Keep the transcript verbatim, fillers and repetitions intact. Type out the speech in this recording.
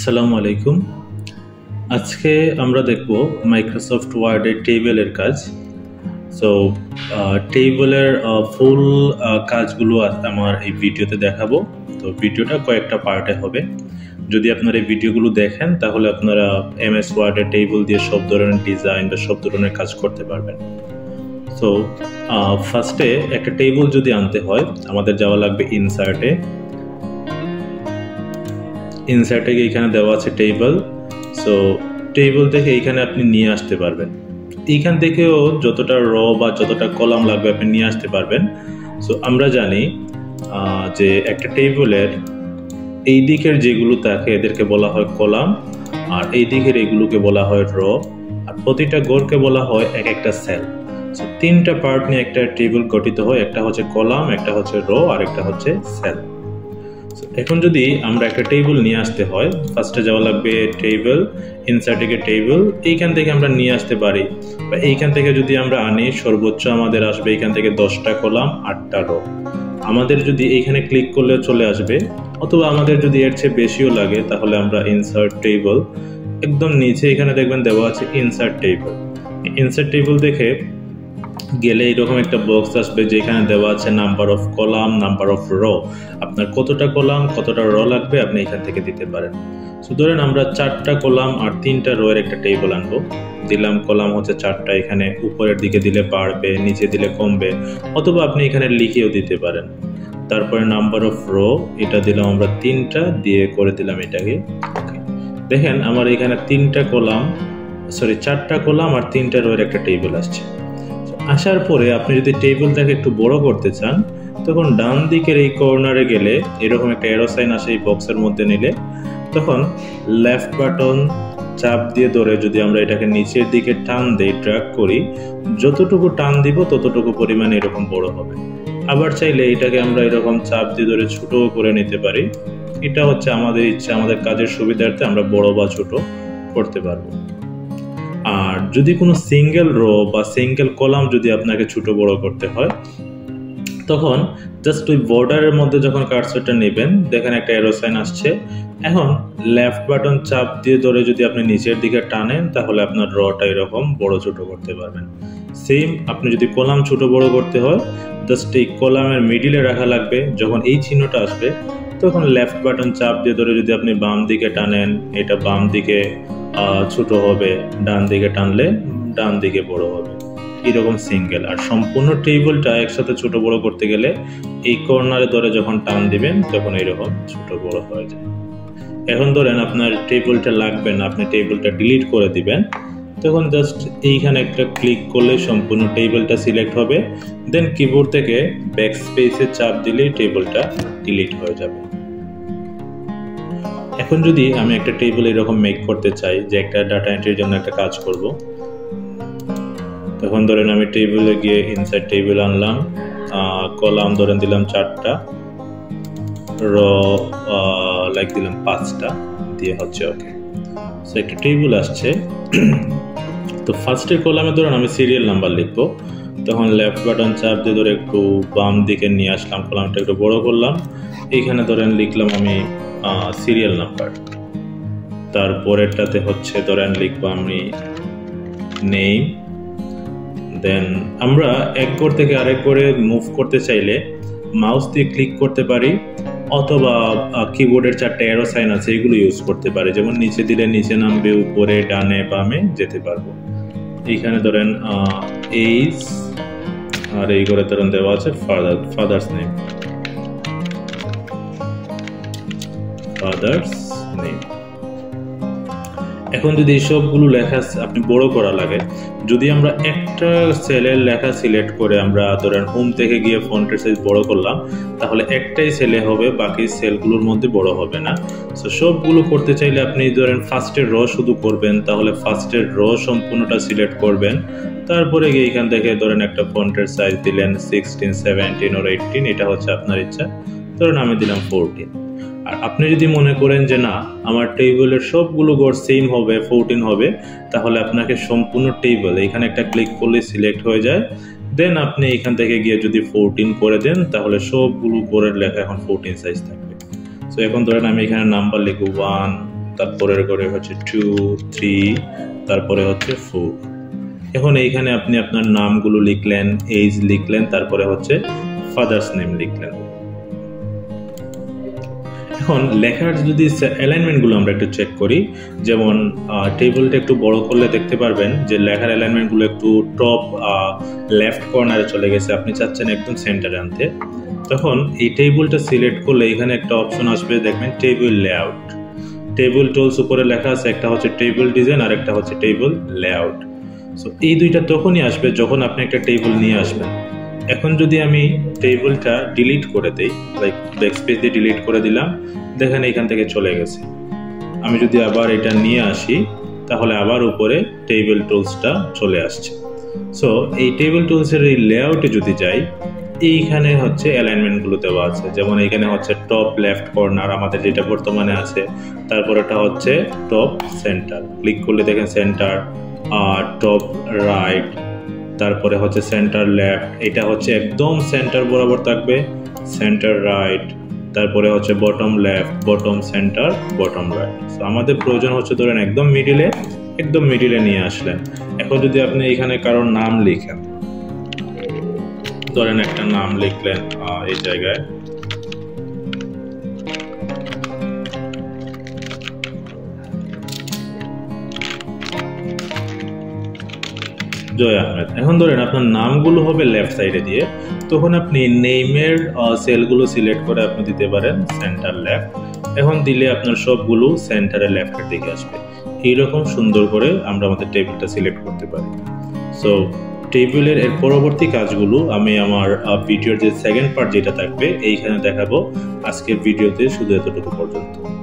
আসসালামু আলাইকুম। আজকে আমরা দেখব মাইক্রোসফট ওয়ার্ডে টেবিলের কাজ। সো টেবিলের ফুল কাজগুলো আমার এই ভিডিওতে দেখাবো। তো ভিডিওটা কয়েকটা পার্টে হবে। যদি আপনারা এই ভিডিওগুলো দেখেন তাহলে আপনারা এমএস ওয়ার্ডে টেবিল দিয়ে সব ধরনের ডিজাইন বা সব ধরনের কাজ করতে পারবেন। সো ফার্স্টে একটা টেবিল যদি আনতে হয় আমাদের যাওয়া লাগবে ইনসার্টে। ইনসার্টে গিয়ে এখানে দেওয়া আছে টেবিল। সো টেবিল থেকে এইখানে আপনি নিয়ে আসতে পারবেন। এইখান থেকেও যতটা র বা যতটা কলাম লাগবে আপনি নিয়ে আসতে পারবেন। সো আমরা জানি যে একটা টেবিলের এই দিকের যেগুলো থাকে এদেরকে বলা হয় কলাম, আর এই দিকের এগুলোকে বলা হয় র, আর প্রতিটা ঘরকে বলা হয় এক একটা সেল। সো তিনটা পার্ট নিয়ে একটা টেবিল গঠিত হয়, একটা হচ্ছে কলাম, একটা হচ্ছে র, আর একটা হচ্ছে সেল। এখন যদি আমরা একটা টেবিল নিয়ে আসতে হয় ফার্স্টে যাওয়া লাগবে টেবিল, ইনসার্ট থেকে টেবিল, এইখান থেকে আমরা নিয়ে আসতে পারি বা এইখান থেকে যদি আমরা আনি সর্বোচ্চ আমাদের আসবে এইখান থেকে দশটা কলাম আটটা রো। আমাদের যদি এইখানে ক্লিক করলে চলে আসবে, অথবা আমাদের যদি এর চেয়ে বেশিও লাগে তাহলে আমরা ইনসার্ট টেবিল, একদম নিচে এখানে দেখবেন দেওয়া আছে ইনসার্ট টেবিল। ইনসার্ট টেবিল দেখে গেলে এরকম একটা বক্স আসবে যেখানে দেওয়া আছে number of column, number of row. আপনার কতটা কলাম কতটা রো লাগবে আপনি এখান থেকে দিতে পারেন। সো ধরেন আমরা চারটা কলাম আর তিনটা রো এর একটা টেবিল আনবো। দিলাম কলাম হচ্ছে চারটা, এখানে উপরের দিকে দিলে বাড়বে, নিচে দিলে কমবে, অথবা আপনি এখানে লিখেও দিতে পারেন। তারপরে নাম্বার অফ রো এটা দিলাম আমরা তিনটা, দিয়ে করে দিলাম এটাকে। দেখেন আমার এখানে তিনটা কলাম সরি চারটা কলাম আর তিনটা রো এর একটা টেবিল আসছে। আসার পরে আপনি যদি টেবিলটাকে একটু বড় করতে চান তখন ডান দিকের এই কর্নারে গেলে এরকম একটা অ্যারো সাইন আসে এই বক্সের মধ্যে নিলে, তখন লেফট বাটন চাপ দিয়ে ধরে যদি আমরা এটাকে নিচের দিকে টান দেই, ড্র্যাগ করি, যতটুকু টান দিব ততটুকু পরিমাণে এরকম বড় হবে। আবার চাইলে এটাকে আমরা এরকম চাপ দিয়ে ধরে ছোট করে নিতে পারি। এটা হচ্ছে আমাদের ইচ্ছা, আমাদের কাজের সুবিধার্থে আমরা বড় বা ছোট করতে পারবো। আর যদি কোনো সিঙ্গেল রো বা সিঙ্গেল কলাম যদি আপনাকে ছোট বড় করতে হয় তখন জাস্ট ওই বর্ডারের মধ্যে যখন কার্সরটা নেবেন দেখেন একটা অ্যারো সাইন আসছে। এখন লেফট বাটন চাপ দিয়ে ধরে যদি আপনি নিচের দিকে টানেন তাহলে আপনার রটা এরকম বড় ছোট করতে পারবেন। সেম আপনি যদি কলাম ছোট বড় করতে হয় জাস্ট এই কলামের মিডিলে রাখা লাগবে। যখন এই চিহ্নটা আসবে তখন লেফট বাটন চাপ দিয়ে ধরে যদি আপনি বাম দিকে টানেন এটা বাম দিকে ছোট হবে, ডান দিকে টানলে ডান দিকে বড় হবে, এরকম সিঙ্গেল। আর সম্পূর্ণ টেবিলটা একসাথে ছোট বড় করতে গেলে এই কর্নারে ধরে যখন টান দিবেন তখন এরকম ছোট বড় হয়ে যায়। এখন ধরেন আপনার টেবিলটা লাগবে না, আপনি টেবিলটা ডিলিট করে দিবেন, তখন জাস্ট এইখানে একটা ক্লিক করলে সম্পূর্ণ টেবিলটা সিলেক্ট হবে। দেন কিবোর্ড থেকে ব্যাক স্পেসে চাপ দিলেই টেবিলটা ডিলিট হয়ে যাবে। এখন যদি আমি একটা টেবিল এরকম মেক করতে চাই যে একটা ডাটা এন্ট্রির জন্য একটা কাজ করব, তখন ধরেন আমি টেবিলে গিয়ে ইনসাইড টেবিল আনলাম, কলাম ধরেন দিলাম চারটা, র লাইক দিলাম পাঁচটা, দিয়ে হচ্ছে ওকে। সো একটা টেবিল আসছে। তো ফার্স্টের কলামে ধরেন আমি সিরিয়াল নাম্বার লিখবো, তখন লেফট বাটন চাপ দিয়ে ধরে একটু বাম দিকে নিয়ে আসলাম, কলামটা একটু বড় করলাম, এইখানে ধরেন লিখলাম আমি সিরিয়াল নাম্বার। তারপরেরটাতে হচ্ছে ধরেন লিখবো আমি নেম। দেন আমরা এক ঘর থেকে আরেক ঘরে মুভ করতে চাইলে মাউস দিয়ে ক্লিক করতে পারি, অথবা কিবোর্ডের চারটে অ্যারো সাইন আছে এগুলো ইউজ করতে পারি। যেমন নিচে দিলে নিচে নামবে, উপরে ডানে বামে যেতে পারবো। এইখানে ধরেন এইজ, আর এই ঘরে ধরেন দেওয়া আছে father father's name father's name. এখন যদি এই সবগুলো লেখা আপনি বড় করা লাগে, যদি আমরা একটা সেলের লেখা সিলেক্ট করে আমরা ধরেন হোম থেকে গিয়ে ফন্টের সাইজ বড় করলাম তাহলে একটাই সেলে হবে, বাকি সেলগুলোর মধ্যে বড় হবে না। সো সবগুলো করতে চাইলে আপনি ধরেন ফার্স্টের র শুধু করবেন, তাহলে ফার্স্টের র সম্পূর্ণটা সিলেক্ট করবেন। তারপরে গিয়ে এখান থেকে ধরেন একটা ফন্টের সাইজ দিলেন সিক্সটিন, সেভেন্টিন ওর এইটিন, এটা হচ্ছে আপনার ইচ্ছা। ধরেন আমি দিলাম ফোরটিন। আর আপনি যদি মনে করেন যে না আমার টেবিলের সবগুলো ঘর সেম হবে, ফোরটিন হবে, তাহলে আপনাকে সম্পূর্ণ টেবিল এখানে একটা ক্লিক করলে সিলেক্ট হয়ে যায়। দেন আপনি এখান থেকে গিয়ে যদি ফোরটিন করে দেন তাহলে সবগুলো ঘরের লেখা এখন ফোরটিন সাইজ থাকবে। সো এখন ধরেন আমি এখানে নাম্বার লিখব ওয়ান, তারপরের করে হচ্ছে টু থ্রি, তারপরে হচ্ছে ফোর। এখন এইখানে আপনি আপনার নামগুলো লিখলেন, এজ লিখলেন, তারপরে হচ্ছে ফাদার্স নেম লিখলেন। এখন লেখার যদি অ্যালাইনমেন্টগুলো আমরা একটু চেক করি, যেমন টেবিলটা একটু বড় করলে দেখতে পারবেন যে লেখার অ্যালাইনমেন্টগুলো একটু টপ লেফট কর্নারে চলে গেছে, আপনি চাচ্ছেন একদম সেন্টারে আনতে। তখন এই টেবিলটা সিলেক্ট করলে এখানে একটা অপশন আসবে, দেখবেন টেবিল লেআউট। টেবিল টুলস উপরে লেখা আছে, একটা হচ্ছে টেবিল ডিজাইন আর একটা হচ্ছে টেবিল লেআউট। সো এই দুইটা তখনই আসবে যখন আপনি একটা টেবিল নিয়ে আসবেন। এখন যদি আমি টেবিলটা ডিলিট করে দেই, লাইক ব্যাকস্পেস দিয়ে ডিলিট করে দিলাম, দেখেন এখান থেকে চলে গেছে। আমি যদি আবার এটা নিয়ে আসি তাহলে আবার উপরে টেবিল টুলসটা চলে আসছে। সো এই টেবিল টুলসের এই লেআউটে যদি যাই, এইখানে হচ্ছে অ্যালাইনমেন্টগুলো দেওয়া আছে, যেমন এখানে হচ্ছে টপ লেফট কর্নার আমাদের যেটা বর্তমানে আছে, তারপরেটা হচ্ছে টপ সেন্টার। ক্লিক করলে দেখেন সেন্টার, আর টপ রাইট, তারপরে হচ্ছে সেন্টার লেফট, এটা হচ্ছে একদম সেন্টার বরাবর থাকবে, সেন্টার রাইট, তারপরে হচ্ছে bottom left, bottom centre, bottom right. So আমাদের প্রয়োজন হচ্ছে ধরেন একদম মিডিলে, একদম মিডিলে নিয়ে আসলেন। এখন যদি আপনি এখানে কারোর নাম লিখেন, ধরেন একটা নাম লিখলেন এই জায়গায়, জয় আহমেদ। এখন ধরেন আপনার নামগুলো হবে লেফট সাইডে দিয়ে, তখন আপনি নেমের সেলগুলো সিলেক্ট করে আপনি দিতে পারেন সেন্টার লেফট। এখন দিলে আপনার সবগুলো সেন্টারে লেফটের দিকে আসবে। এইরকম সুন্দর করে আমরা আমাদের টেবিলটা সিলেক্ট করতে পারি। সো টেবিলের এর পরবর্তী কাজগুলো আমি আমার ভিডিওর যে সেকেন্ড পার্ট যেটা থাকবে এইখানে দেখাবো। আজকের ভিডিওতে শুধু এতটুকু পর্যন্ত।